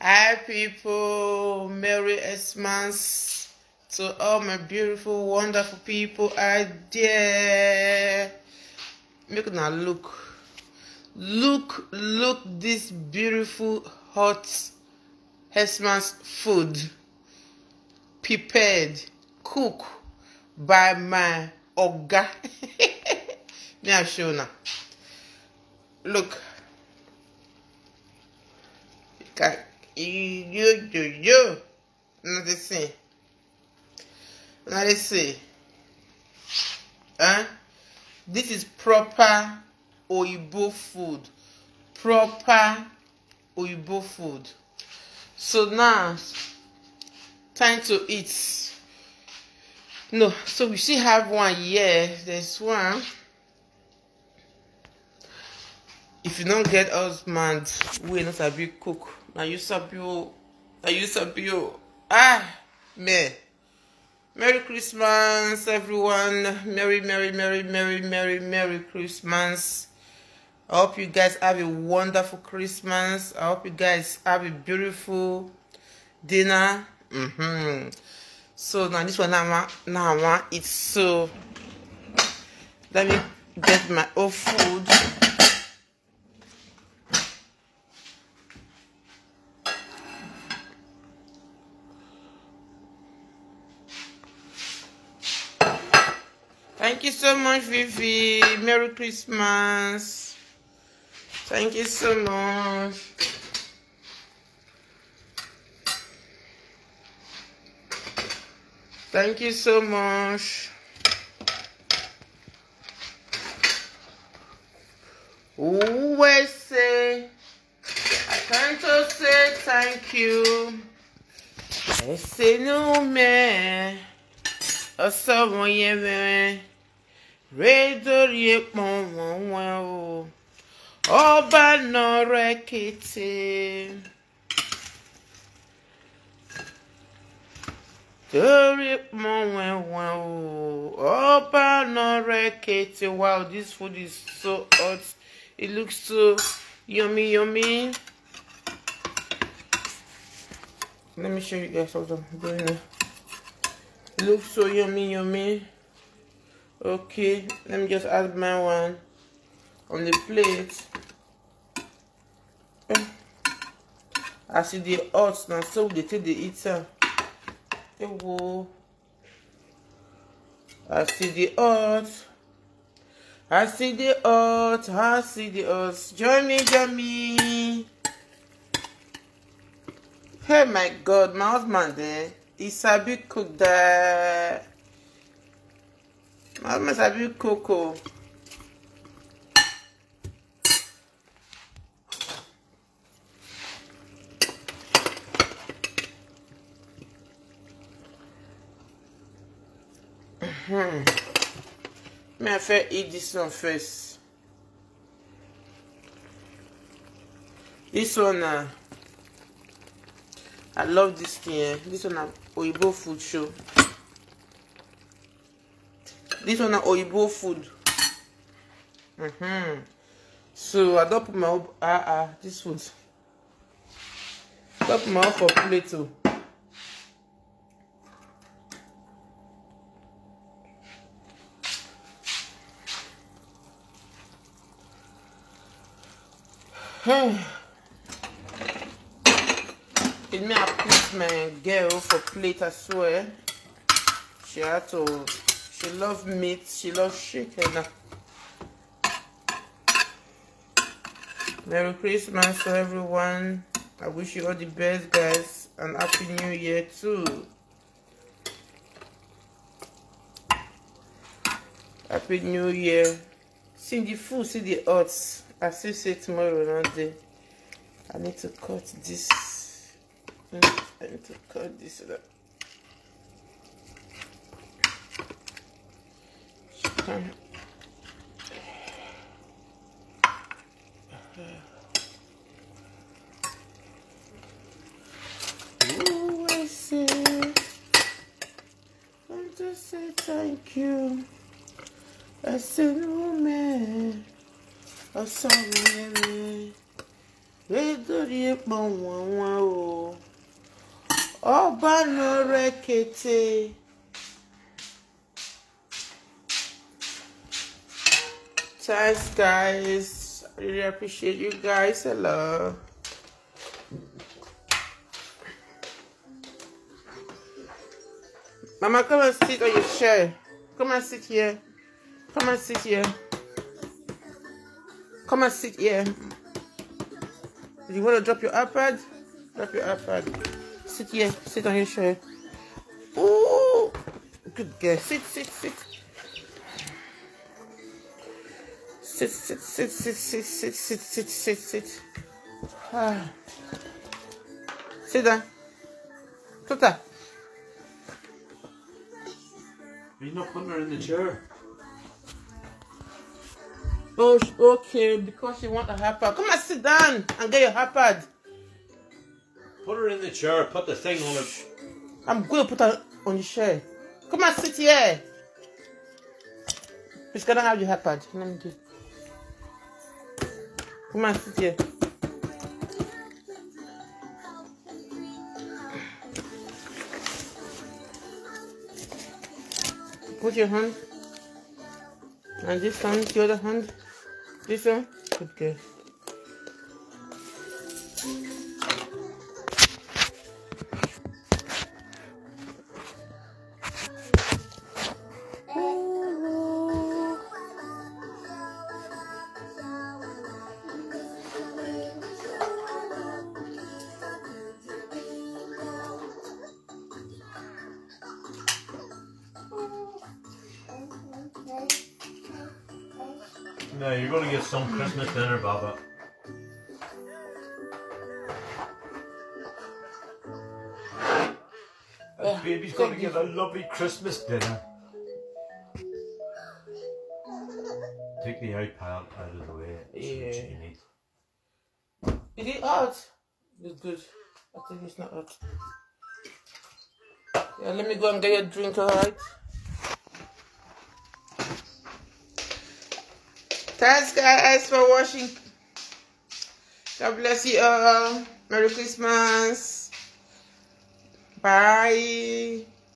Hi people, Merry Xmas to all my beautiful, wonderful people out there. Make now look this beautiful hot Xmas food prepared, cooked by my oga. Me I show now. Look. You. Not the same. Not the same. This is proper Oyibo food. Proper Oyibo food. So now, time to eat. No, so we still have one here. There's one. If you don't get husband, we not a big cook. Now you sabi. Man. Merry Christmas, everyone. Merry Christmas. I hope you guys have a wonderful Christmas. I hope you guys have a beautiful dinner. So now this one now it's so. Let me get my own food. Thank you so much, Vivi. Merry Christmas. Thank you so much. Thank you so much. Always say, I can't just say thank you. I say no man. Someone ye Redori pon o Oba no rekete Dori pon o Oba no rekete. Wow, this food is so hot. It looks so yummy. Let me show you guys what I'm doing now. It looks so yummy. Okay, let me just add my one on the plate. I see the hot now, so they take the eater. I see the hot. Join me. Hey my God, my husband there. It's a big cook that my husband's a big cocoa. May I first eat this one first. This one I love this thing. This one a Oyibo food show. This one a Oyibo food. So I don't put my this food. I don't put my for plate too. It may I put my girl for plate as well. She loves meat, she loves chicken. Merry Christmas to everyone. I wish you all the best, guys, and Happy New Year too. Happy New Year. See the food, see the odds. I still say tomorrow, not day. I need to cut this. I need to cut this up. I say, want to say thank you. I say no man. I saw me. Redori pon Ọba no rekete. Thanks, guys. I really appreciate you guys. Hello. Mama, come and sit on your chair. Come and sit here. Come and sit here. Come and sit here. You want to drop your iPad? Drop your iPad. Sit here. Sit on your chair. Ooh. Good girl. Sit, sit, sit. Sit, sit, sit, sit, sit, sit, sit, sit, sit, sit. Ah. Sit down. Tuta. You're not putting her in the chair. Oh, okay, because you want a iPad. Come and sit down and get your iPad. Put her in the chair. Put the thing on it. I'm going to put her on the chair. Come and sit here. She's gonna have your iPad. Let me do. Come and sit here. Put your hand. And this hand, the other hand. This one. Good girl. No, you're going to get some Christmas dinner, Baba. That baby's going to get a lovely Christmas dinner. Take the iPad out of the way. Yeah. That's what you need. Is it hot? It's good. I think it's not hot. Yeah, let me go and get your drink, alright? Thanks, guys, for watching. God bless you all. Merry Christmas. Bye.